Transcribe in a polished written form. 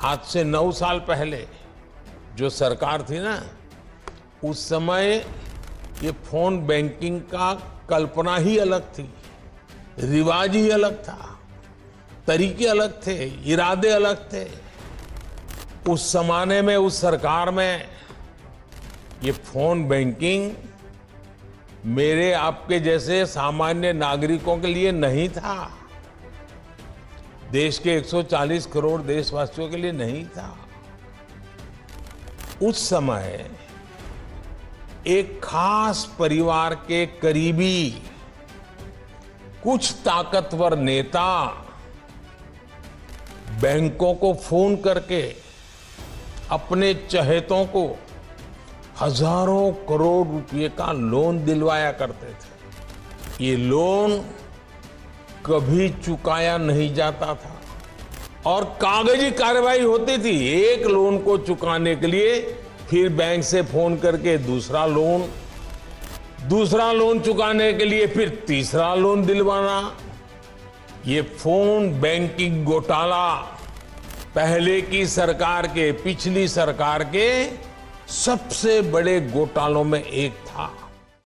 आज से 9 साल पहले जो सरकार थी ना, उस समय ये फोन बैंकिंग का कल्पना ही अलग थी, रिवाज ही अलग था, तरीके अलग थे, इरादे अलग थे। उस जमाने में, उस सरकार में ये फोन बैंकिंग मेरे आपके जैसे सामान्य नागरिकों के लिए नहीं था, देश के 140 करोड़ देशवासियों के लिए नहीं था। उस समय एक खास परिवार के करीबी कुछ ताकतवर नेता बैंकों को फोन करके अपने चहेतों को हजारों करोड़ रुपए का लोन दिलवाया करते थे। ये लोन कभी चुकाया नहीं जाता था और कागजी कार्रवाई होती थी। एक लोन को चुकाने के लिए फिर बैंक से फोन करके दूसरा लोन चुकाने के लिए फिर तीसरा लोन दिलवाना। ये फोन बैंकिंग घोटाला पहले की सरकार के, पिछली सरकार के सबसे बड़े घोटालों में एक था।